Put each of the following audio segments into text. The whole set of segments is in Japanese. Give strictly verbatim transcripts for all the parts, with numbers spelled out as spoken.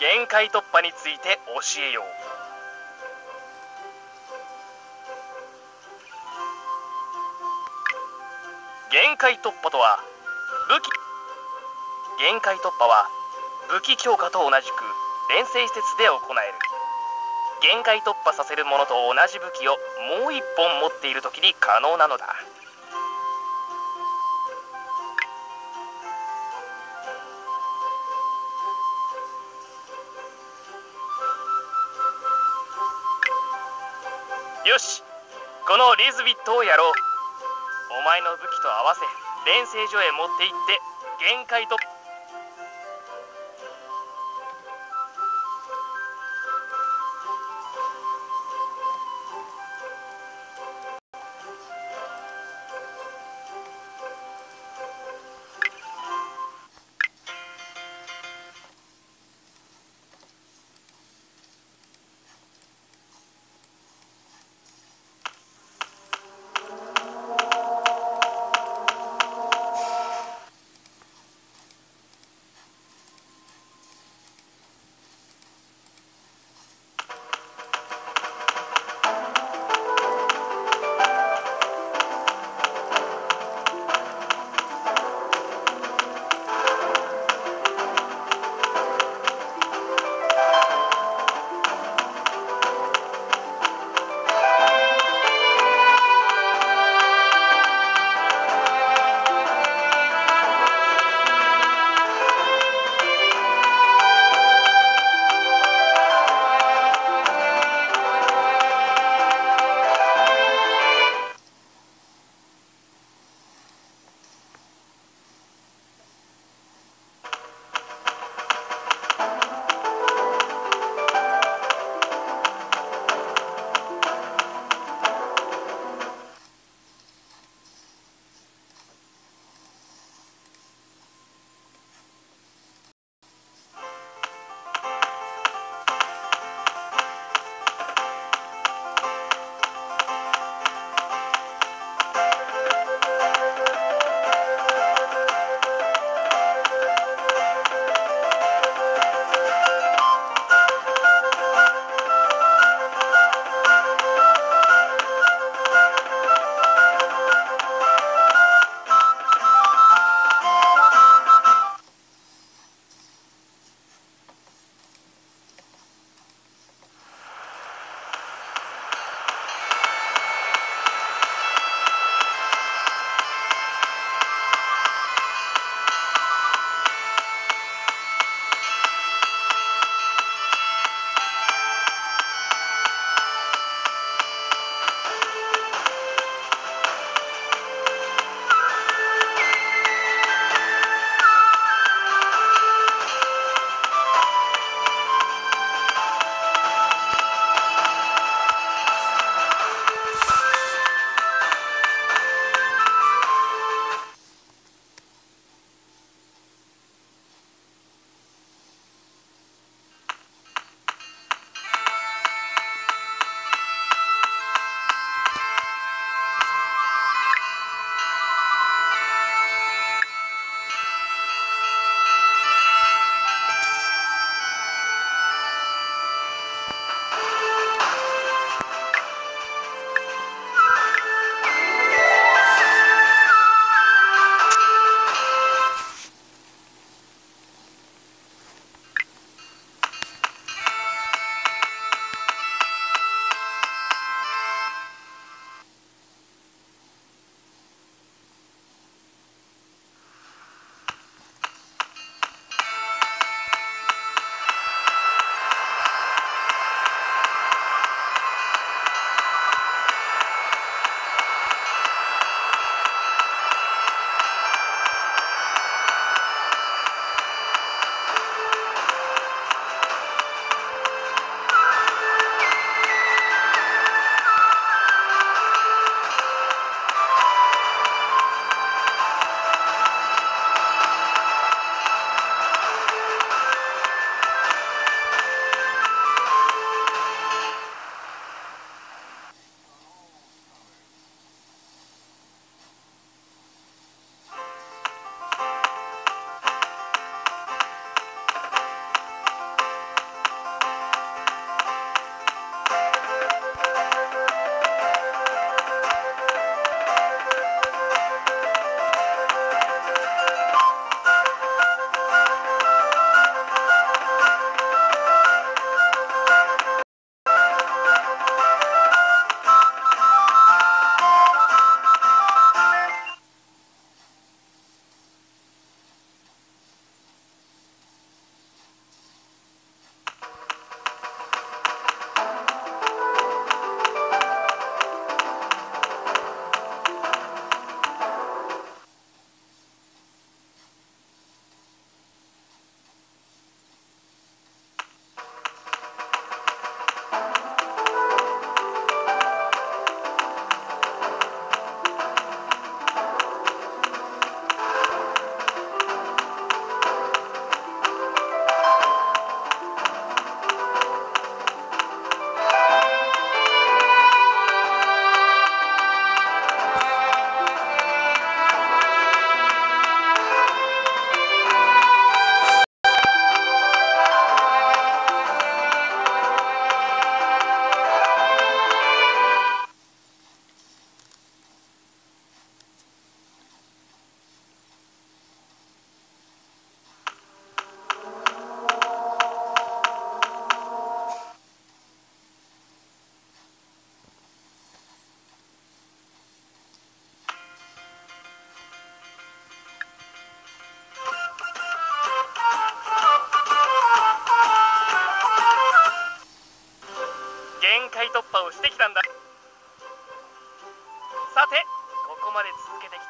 限界突破について教えよう。限界突破とは武器限界突破は武器強化と同じく錬成施設で行える。限界突破させるものと同じ武器をもう一本持っている時に可能なのだ。よし、このリズビットをやろう。お前の武器と合わせ錬成所へ持って行って限界突破。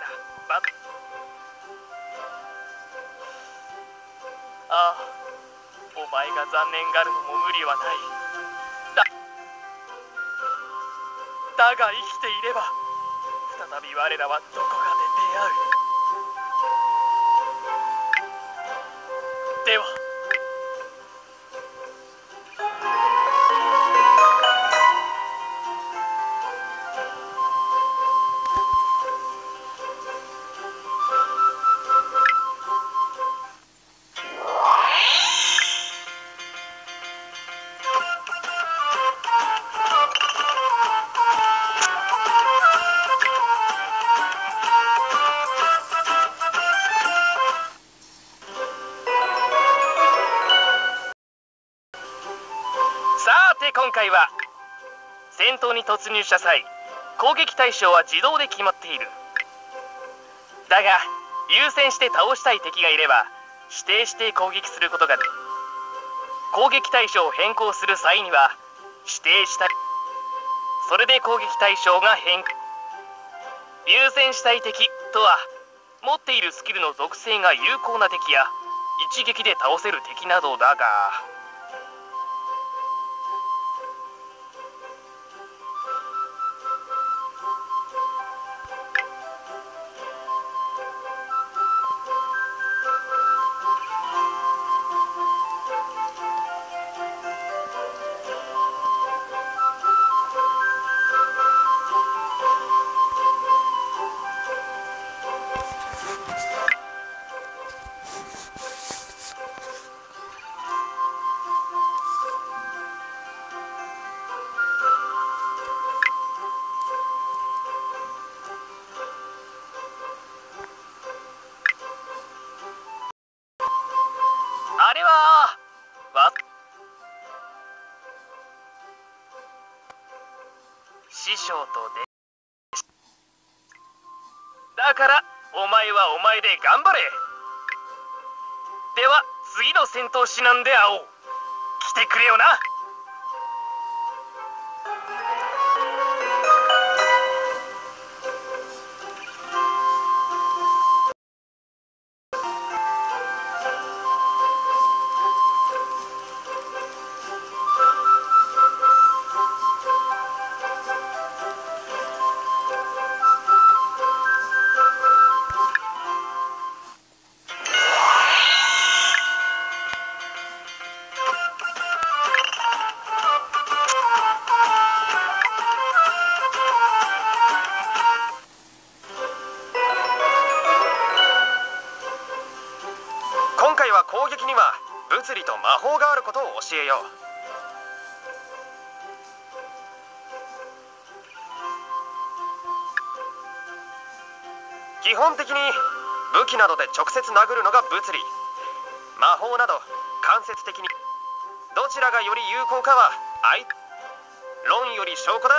ばああ、お前が残念がるのも無理はない。だだが生きていれば再び我らはどこかで出会う。ではさて今回は戦闘に突入した際、攻撃対象は自動で決まっている。だが優先して倒したい敵がいれば指定して攻撃することができる。攻撃対象を変更する際には指定したい、それで攻撃対象が変更。優先したい敵とは持っているスキルの属性が有効な敵や一撃で倒せる敵などだが、あれはわ師匠とでだからお前はお前で頑張れ。では次の戦闘指南で会おう。来てくれよな。今回は攻撃には物理と魔法があることを教えよう。基本的に武器などで直接殴るのが物理、魔法など間接的に。どちらがより有効かは相論より証拠だ。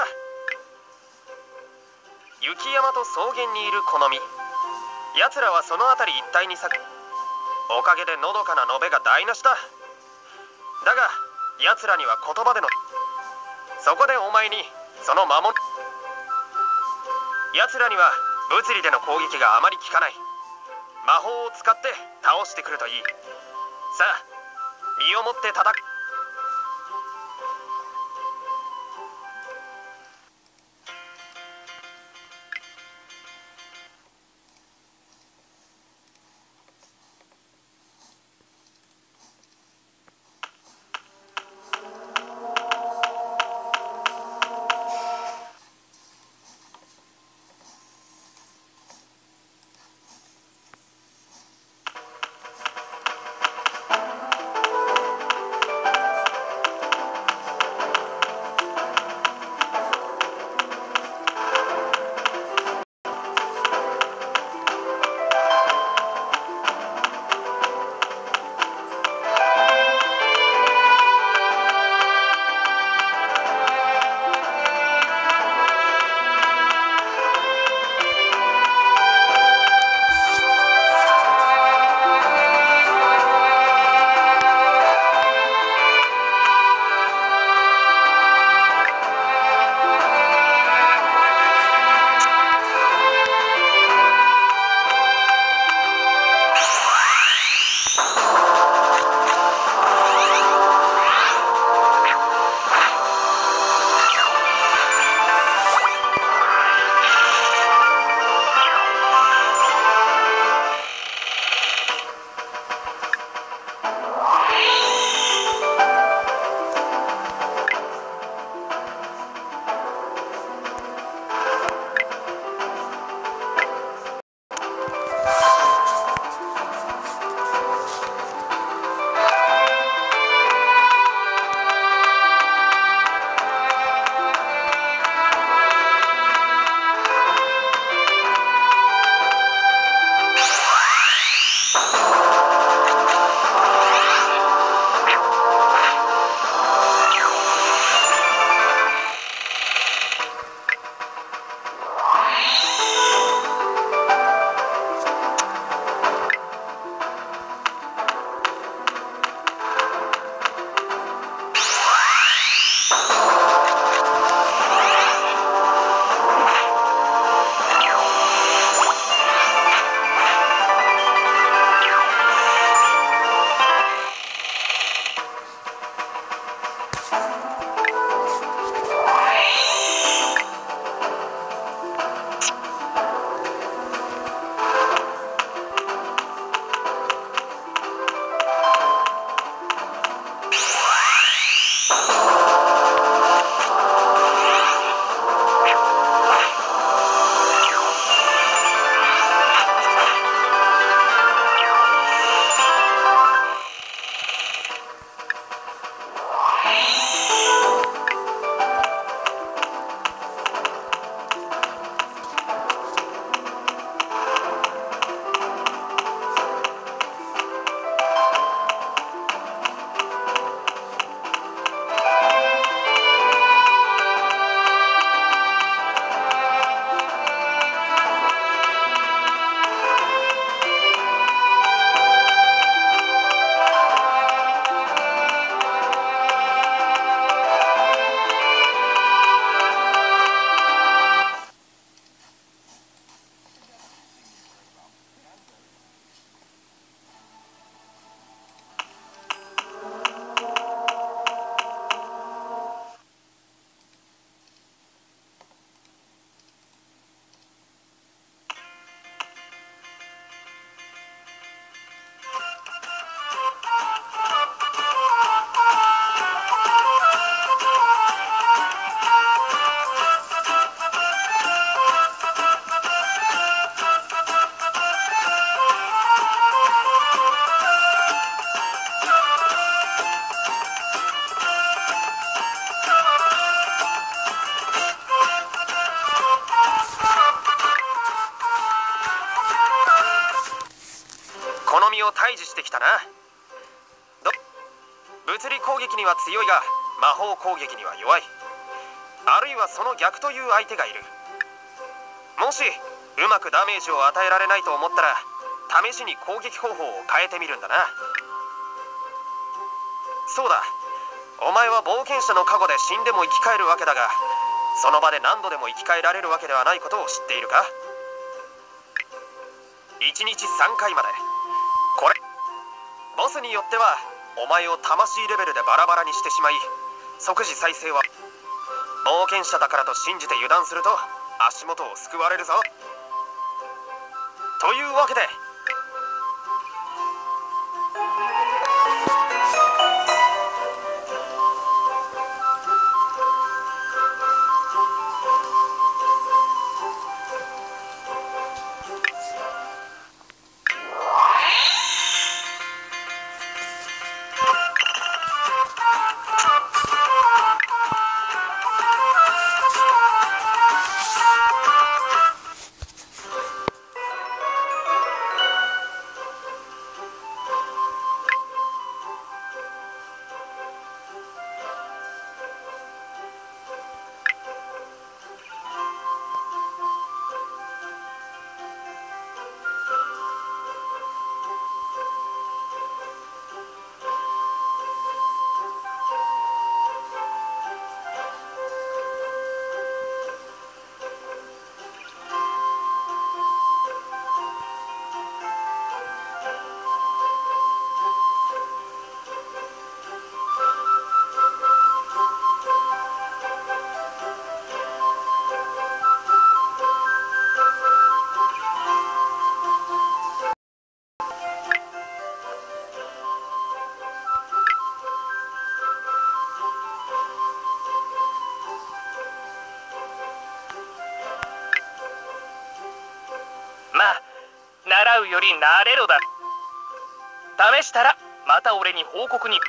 雪山と草原にいる好み、奴らはその辺り一帯に咲く。おかげでのどかな延べが台無しだ。だが奴らには言葉での、そこでお前にその守る。奴らには物理での攻撃があまり効かない。魔法を使って倒してくるといい。さあ身をもって叩く。 好みを退治してきたな。ど物理攻撃には強いが魔法攻撃には弱い、あるいはその逆という相手がいる。もしうまくダメージを与えられないと思ったら試しに攻撃方法を変えてみるんだな。そうだ、お前は冒険者の加護で死んでも生き返るわけだが、その場で何度でも生き返られるわけではないことを知っているか？いちにちさんかいまで。これボスによってはお前を魂レベルでバラバラにしてしまい、即時再生は冒険者だからと信じて油断すると足元を救われるぞ。というわけでまあ習うより慣れろだ。試したらまた俺に報告に。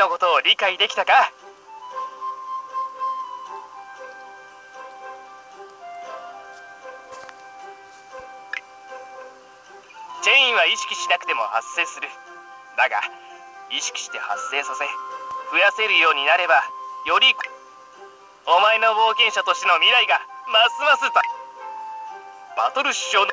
のことを理解できたか？チェインは意識しなくても発生する。だが意識して発生させ増やせるようになれば、よりお前の冒険者としての未来がますますババトル師匠の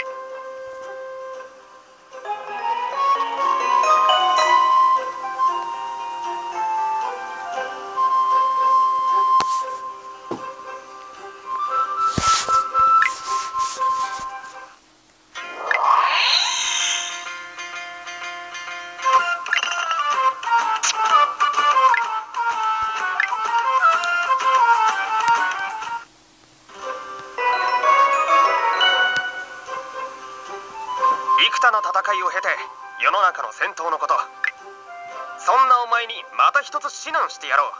幾多の戦いを経て世の中の戦闘のこと、そんなお前にまた一つ指南してやろう。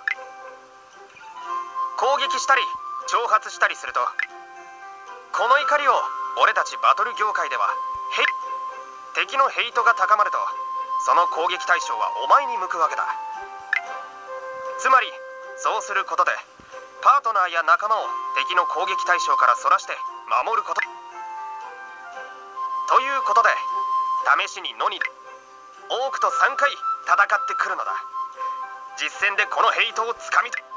攻撃したり挑発したりすると、この怒りを俺たちバトル業界ではヘイ敵のヘイトが高まると、その攻撃対象はお前に向くわけだ。つまりそうすることでパートナーや仲間を敵の攻撃対象からそらして守ることということで、試しに野に多くとさんかい戦ってくるのだ。実戦でこのヘイトをつかみ取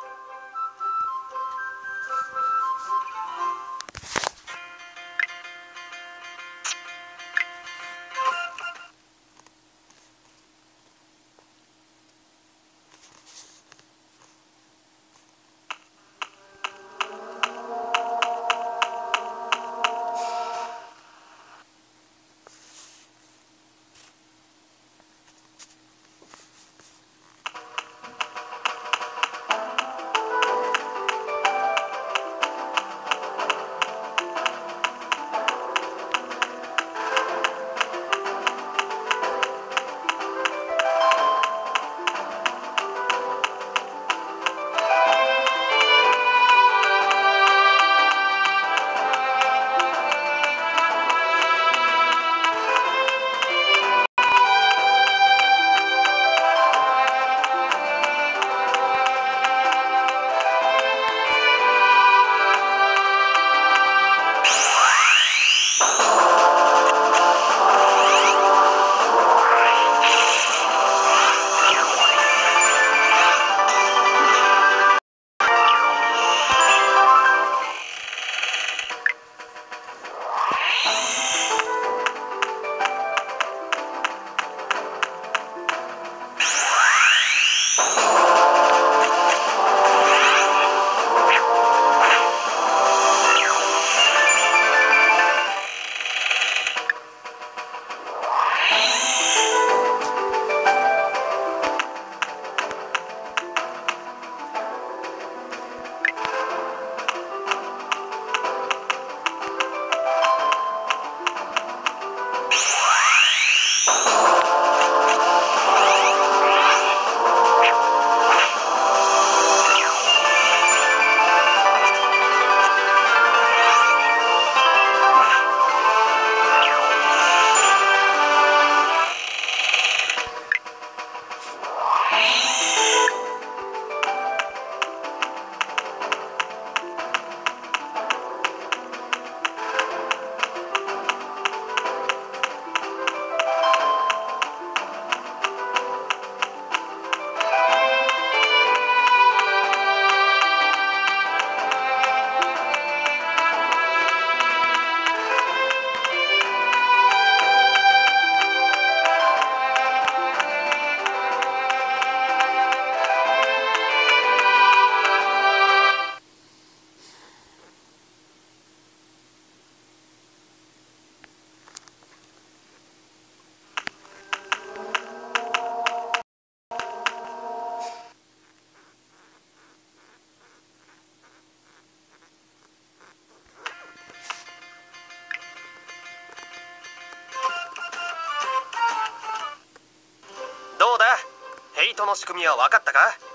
ヘイトの仕組みは分かったか？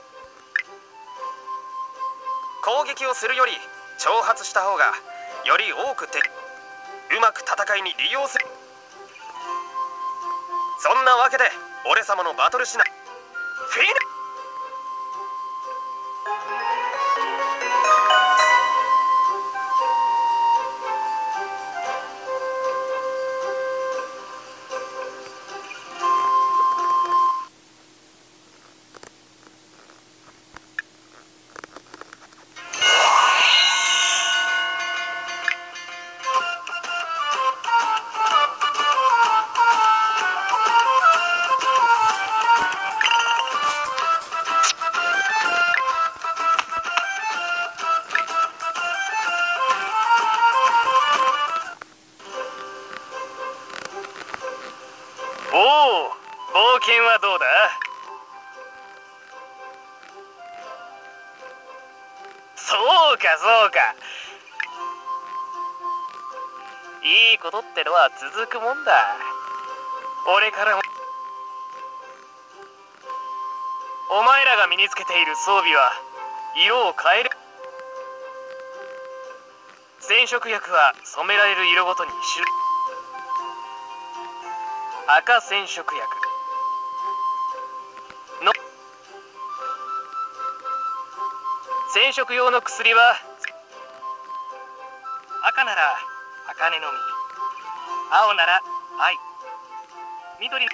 攻撃をするより挑発した方がより多く敵うまく戦いに利用する。そんなわけで俺様のバトルシナフィール辺はどうだ？そうかそうか。いいことってのは続くもんだ。俺からも。お前らが身につけている装備は色を変える。染色薬は染められる色ごとに種類。赤染色薬の染色用の薬は赤なら茜の実、青なら愛、緑。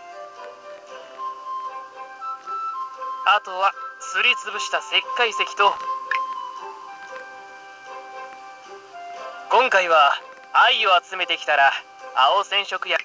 あとはすりつぶした石灰石と、今回は愛を集めてきたら青染色薬。